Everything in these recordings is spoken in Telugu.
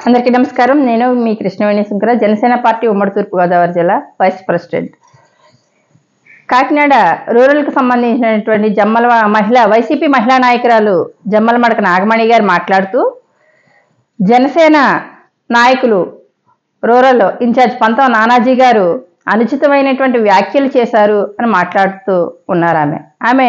అందరికీ నమస్కారం. నేను మీ కృష్ణవేణి శంకర, జనసేన పార్టీ ఉమ్మడి తూర్పుగోదావరి జిల్లా వైస్ ప్రెసిడెంట్. కాకినాడ రూరల్కి సంబంధించినటువంటి వైసీపీ మహిళా నాయకురాలు జమ్మలమడక నాగమణి గారు మాట్లాడుతూ, జనసేన నాయకులు రూరల్ ఇన్ఛార్జ్ పంతం నానాజీ గారు అనుచితమైనటువంటి వ్యాఖ్యలు చేశారు అని మాట్లాడుతూ ఉన్నారు. ఆమె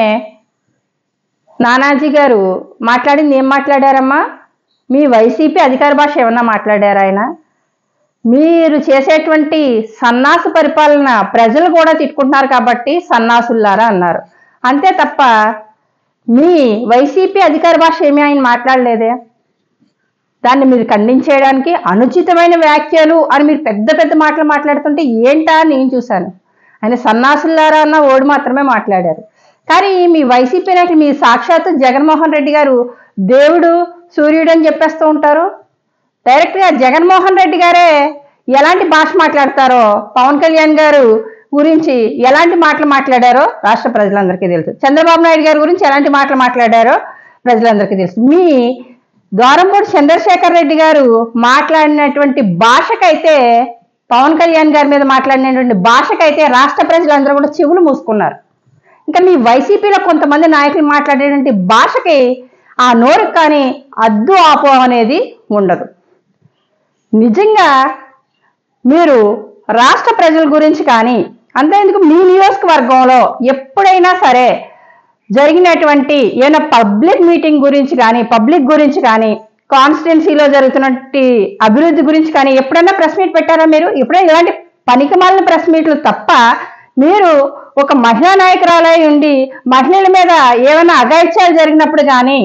నానాజీ గారు మాట్లాడింది ఏం మాట్లాడారమ్మా? మీ వైసీపీ అధికార భాష ఏమన్నా మాట్లాడారు? ఆయన మీరు చేసేటువంటి సన్నాసు పరిపాలన ప్రజలు కూడా తిట్టుకుంటున్నారు కాబట్టి సన్నాసుల్లారా అన్నారు. అంతే తప్ప మీ వైసీపీ అధికార భాష ఏమీ ఆయన మాట్లాడలేదే. దాన్ని మీరు ఖండించేయడానికి అనుచితమైన వ్యాఖ్యలు అని మీరు పెద్ద పెద్ద మాటలు మాట్లాడుతుంటే ఏంటా నేను చూశాను. ఆయన సన్నాసుల్లారా అన్న ఓడి మాత్రమే మాట్లాడారు. కానీ మీ వైసీపీ నాయకులు, మీ సాక్షాత్తు జగన్మోహన్ రెడ్డి గారు దేవుడు సూర్యుడు అని చెప్పేస్తూ ఉంటారు. డైరెక్ట్గా జగన్మోహన్ రెడ్డి గారే ఎలాంటి భాష మాట్లాడతారో, పవన్ కళ్యాణ్ గారు గురించి ఎలాంటి మాటలు మాట్లాడారో రాష్ట్ర ప్రజలందరికీ తెలుసు. చంద్రబాబు నాయుడు గారి గురించి ఎలాంటి మాటలు మాట్లాడారో ప్రజలందరికీ తెలుసు. మీ ద్వారంపూడి చంద్రశేఖర్ రెడ్డి గారు మాట్లాడినటువంటి భాషకైతే, పవన్ కళ్యాణ్ గారి మీద మాట్లాడినటువంటి భాషకైతే రాష్ట్ర ప్రజలందరూ కూడా చెవులు మూసుకున్నారు. ఇంకా మీ వైసీపీలో కొంతమంది నాయకులు మాట్లాడేటువంటి భాషకి ఆ నోరు కానీ అద్దు ఆపు అనేది ఉండదు. నిజంగా మీరు రాష్ట్ర ప్రజల గురించి కానీ, అంతేందుకు మీ నియోజకవర్గంలో ఎప్పుడైనా సరే జరిగినటువంటి ఏమైనా పబ్లిక్ మీటింగ్ గురించి కానీ, పబ్లిక్ గురించి కానీ, కాన్స్టిట్యున్సీలో జరుగుతున్నటువంటి అభివృద్ధి గురించి కానీ ఎప్పుడైనా ప్రెస్ మీట్ పెట్టారా మీరు? ఎప్పుడైనా ఇలాంటి పనికిమాలిన ప్రెస్ మీట్లు తప్ప మీరు ఒక మహిళా నాయకురాలై ఉండి మహిళల మీద ఏమైనా అఘాయిత్యాలు జరిగినప్పుడు కానీ,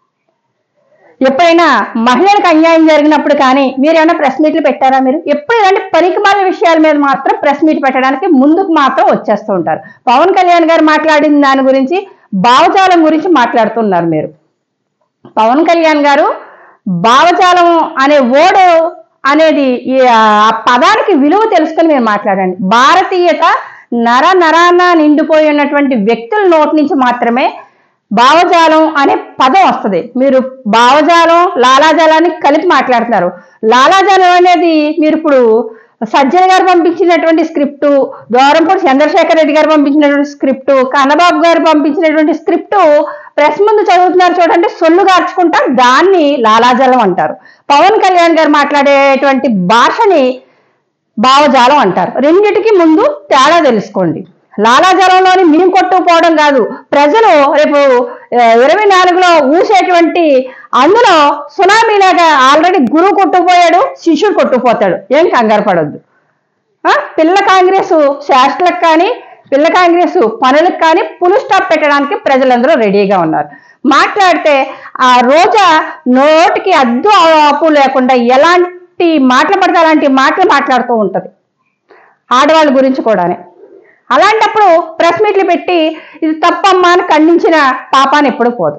ఎప్పుడైనా మహిళలకు అన్యాయం జరిగినప్పుడు కానీ మీరు ఏమైనా ప్రెస్ మీట్లు పెట్టారా? మీరు ఎప్పుడు ఇలాంటి పనికిమాలిన విషయాల మీద మాత్రం ప్రెస్ మీట్ పెట్టడానికి ముందుకు మాత్రం వచ్చేస్తూ ఉంటారు. పవన్ కళ్యాణ్ గారు మాట్లాడిన దాని గురించి, భావజాలం గురించి మాట్లాడుతున్నారు మీరు. పవన్ కళ్యాణ్ గారు భావజాలం అనే ఓడు అనేది ఆ పదానికి విలువ తెలుసుకొని మీరు మాట్లాడండి. భారతీయత నరాన నిండిపోయి ఉన్నటువంటి వ్యక్తుల నోటి నుంచి మాత్రమే భావజాలం అనే పదం వస్తుంది. మీరు భావజాలం, లాలాజాలాన్ని కలిపి మాట్లాడుతున్నారు. లాలాజాలం అనేది మీరు ఇప్పుడు సజ్జన గారు పంపించినటువంటి స్క్రిప్టు, ద్వారంపూడి చంద్రశేఖర్ రెడ్డి గారు పంపించినటువంటి స్క్రిప్టు, కన్నబాబు గారు పంపించినటువంటి స్క్రిప్టు ప్రెస్ ముందు చదువుతున్నారు చూడండి, సొల్లు గార్చుకుంటా, దాన్ని లాలాజాలం అంటారు. పవన్ కళ్యాణ్ గారు మాట్లాడేటువంటి భాషని భావజాలం అంటారు. రెండిటికి ముందు తేడా తెలుసుకోండి. లాలాజలంలోని మేము కొట్టుకుపోవడం కాదు, ప్రజలు రేపు 24లో ఊసేటువంటి అందులో సునామీలాగా ఆల్రెడీ గురువు కొట్టుకుపోయాడు, శిష్యుడు కొట్టుకుపోతాడు. ఏం కంగారు పడొద్దు. పిల్ల కాంగ్రెస్ శాస్త్రులకు కానీ, పిల్ల కాంగ్రెస్ పనులకు కానీ పులు స్టాప్ పెట్టడానికి ప్రజలందరూ రెడీగా ఉన్నారు. మాట్లాడితే ఆ రోజా నోటికి అద్దు ఆపు లేకుండా ఎలాంటి మాటలు పడితే అలాంటి మాటలు మాట్లాడుతూ ఉంటుంది, ఆడవాళ్ళ గురించి కూడానే. అలాంటప్పుడు ప్రెస్ మీట్లు పెట్టి ఇది తప్పమ్మా అని ఖండించిన పాపాన్ని ఎప్పుడు పోదు.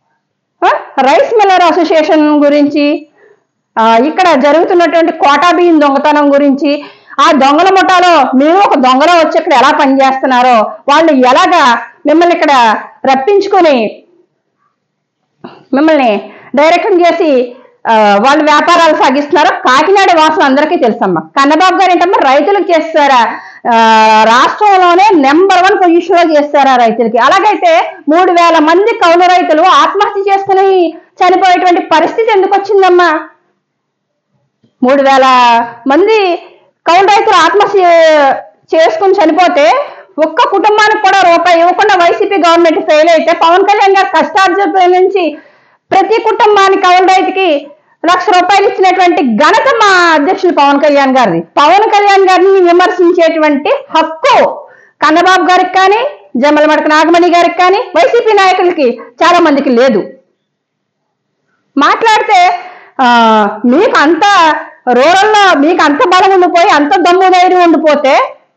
రైస్ మిల్లర్ అసోసియేషన్ గురించి, ఇక్కడ జరుగుతున్నటువంటి కోటా బియ్యం దొంగతనం గురించి, ఆ దొంగల ముఠాలో మీరు ఒక దొంగలో వచ్చి ఇక్కడ ఎలా పనిచేస్తున్నారో, వాళ్ళు ఎలాగా మిమ్మల్ని ఇక్కడ రప్పించుకొని మిమ్మల్ని డైరెక్షన్ చేసి వాళ్ళు వ్యాపారాలు సాగిస్తున్నారో కాకినాడ వాసులు అందరికీ తెలుసమ్మా. కన్నబాబు గారు ఏంటమ్మా రైతులకు చేస్తారా? రాష్ట్రంలోనే నెంబర్ 1 పొజిషన్ లో చేస్తారా రైతులకి? అలాగైతే 3000 మంది కౌలు రైతులు ఆత్మహత్య చేసుకుని చనిపోయేటువంటి పరిస్థితి ఎందుకు వచ్చిందమ్మా? 3000 మంది కౌలు రైతులు ఆత్మహత్య చేసుకుని చనిపోతే ఒక్క కుటుంబానికి కూడా రూపాయి ఇవ్వకుండా వైసీపీ గవర్నమెంట్ ఫెయిల్ అయితే, పవన్ కళ్యాణ్ గారు కష్టార్జితం నుంచి ప్రతి కుటుంబానికి కౌలు రైతుకి 1,00,000 రూపాయలు ఇచ్చినటువంటి ఘనత మా అధ్యక్షులు పవన్ కళ్యాణ్ గారిది. పవన్ కళ్యాణ్ గారిని విమర్శించేటువంటి హక్కు కన్నబాబు గారికి కానీ, జమ్మలమడక నాగమణి గారికి కానీ, వైసీపీ నాయకులకి చాలా మందికి లేదు. మాట్లాడితే మీకు అంత రూరల్లో మీకు అంత బలం ఉండిపోయి, అంత దమ్ము ధైర్యం ఉండిపోతే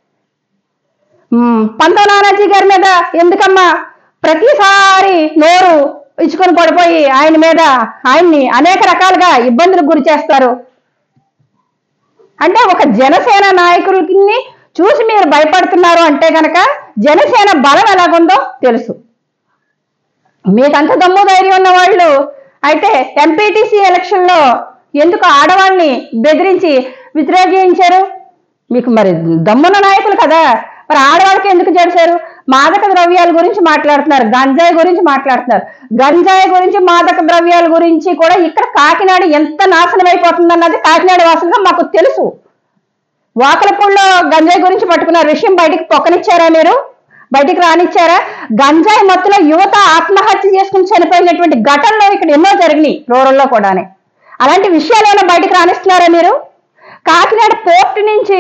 పంతం నానాజీ గారి మీద ఎందుకమ్మా ప్రతిసారి నోరు ఇచ్చుకొని పడిపోయి ఆయన్ని అనేక రకాలుగా ఇబ్బందులకు గురి చేస్తారు? అంటే ఒక జనసేన నాయకుల్ని చూసి మీరు భయపడుతున్నారు అంటే కనుక జనసేన బలం ఎలాగుందో తెలుసు. మీకంత దమ్ము ధైర్యం ఉన్న వాళ్ళు అయితే ఎంపీటీసీ ఎలక్షన్లో ఎందుకు ఆడవాళ్ళని బెదిరించి విత్డ్రా చేయించారు? మీకు మరి దమ్మున్న నాయకులు కదా, మరి ఆడవాళ్ళకి ఎందుకు చేశారు? మాదక ద్రవ్యాల గురించి మాట్లాడుతున్నారు, గంజాయి గురించి మాట్లాడుతున్నారు. గంజాయి గురించి, మాదక ద్రవ్యాల గురించి కూడా ఇక్కడ కాకినాడ ఎంత నాశనం అయిపోతుంది అన్నది కాకినాడ వాసులుగా మాకు తెలుసు. వాకలపూడిలో గంజాయి గురించి పట్టుకున్న విషయం బయటికి పొక్కనిచ్చారా? మీరు బయటికి రానిచ్చారా? గంజాయి మత్తులో యువత ఆత్మహత్య చేసుకుని చనిపోయినటువంటి ఘటనలు ఇక్కడ ఎన్నో జరిగినాయి, రూరల్లో కూడానే. అలాంటి విషయాలు ఏమైనా బయటికి రానిస్తున్నారా మీరు? కాకినాడ పోర్ట్ నుంచి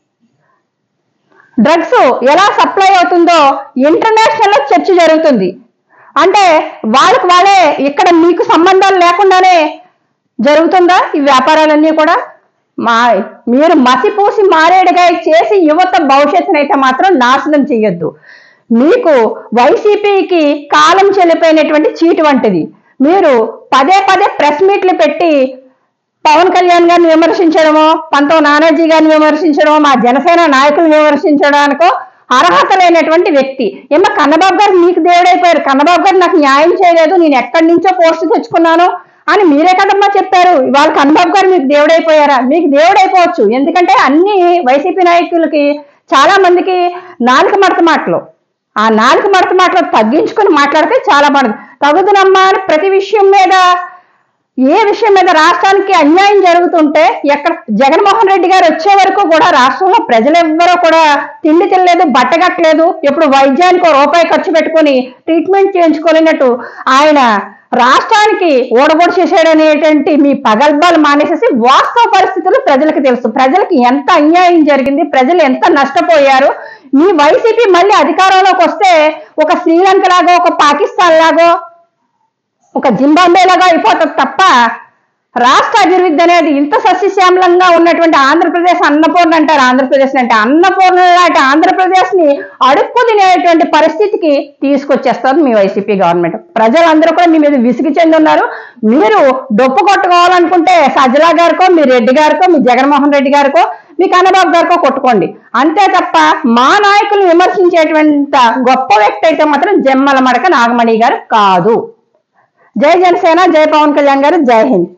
డ్రగ్స్ ఎలా సప్లై అవుతుందో ఇంటర్నేషనల్ లో చర్చ జరుగుతుంది. అంటే వాళ్ళే ఇక్కడ మీకు సంబంధాలు లేకుండానే జరుగుతుందా ఈ వ్యాపారాలన్నీ కూడా? మీరు మసిపూసి మారేడుగా చేసి యువత భవిష్యత్తునైతే మాత్రం నాశనం చేయొద్దు. మీకు వైసీపీకి కాలం చెల్లిపోయినటువంటి చీటు వంటిది. మీరు పదే ప్రెస్ మీట్లు పెట్టి పవన్ కళ్యాణ్ గారిని విమర్శించడమో, పంతం నానాజీ గారిని విమర్శించడమో, మా జనసేన నాయకులను విమర్శించడానికో అర్హత లేనటువంటి వ్యక్తి. ఏమో కన్నబాబు గారు మీకు దేవుడైపోయారు, కన్నబాబు గారు నాకు న్యాయం చేయలేదు, నేను ఎక్కడి నుంచో పోస్ట్ తెచ్చుకున్నాను అని మీరే కదమ్మా చెప్పారు. ఇవాళ కన్నబాబు గారు మీకు దేవుడైపోయారా? మీకు దేవుడైపోవచ్చు. ఎందుకంటే అన్ని వైసీపీ నాయకులకి చాలా మందికి నాలుక మడత మాటలు, ఆ నాలుక మడత మాటలు తగ్గించుకుని మాట్లాడితే చాలా బాగుంది. తగుదునమ్మా అని ప్రతి విషయం మీద, ఏ విషయం మీద రాష్ట్రానికి అన్యాయం జరుగుతుంటే, ఎక్కడ జగన్మోహన్ రెడ్డి గారు వచ్చే వరకు కూడా రాష్ట్రంలో ప్రజలెవ్వరూ కూడా తిండి తినలేదు, బట్టగట్టలేదు. ఇప్పుడు వైద్యానికి ₹1 ఖర్చు పెట్టుకుని ట్రీట్మెంట్ చేయించుకోలేనట్టు ఆయన రాష్ట్రానికి ఓడగొడు చేశాడనేటువంటి మీ పగల్బాలు మానేసేసి వాస్తవ పరిస్థితులు ప్రజలకు తెలుసు. ప్రజలకు ఎంత అన్యాయం జరిగింది, ప్రజలు ఎంత నష్టపోయారు. మీ వైసీపీ మళ్ళీ అధికారంలోకి వస్తే ఒక శ్రీలంక లాగో, ఒక పాకిస్తాన్ లాగో, ఒక జింబాబే లాగా అయిపోతుంది తప్ప రాష్ట్ర అభివృద్ధి అనేది ఇంత సస్యశ్యామలంగా ఉన్నటువంటి ఆంధ్రప్రదేశ్ అన్నపూర్ణ అంటారు. ఆంధ్రప్రదేశ్ అంటే అన్నపూర్ణ లాంటి ఆంధ్రప్రదేశ్ ని అడుక్కు తినేటువంటి పరిస్థితికి తీసుకొచ్చేస్తారు మీ వైసీపీ గవర్నమెంట్. ప్రజలందరూ కూడా మీ మీద విసిగి చెంది ఉన్నారు. మీరు డొప్పు కొట్టుకోవాలనుకుంటే సజ్జలా గారికో, మీ రెడ్డి గారికో, మీ జగన్మోహన్ రెడ్డి గారికో, మీ కన్నబాబు గారికో కొట్టుకోండి. అంతే తప్ప మా నాయకులను విమర్శించేటువంటి గొప్ప వ్యక్తి అయితే మాత్రం జమ్మల మడక నాగమణి గారు కాదు. జై జనసేన, జై పవన్ కళ్యాణ్ గారు, జై హింద్.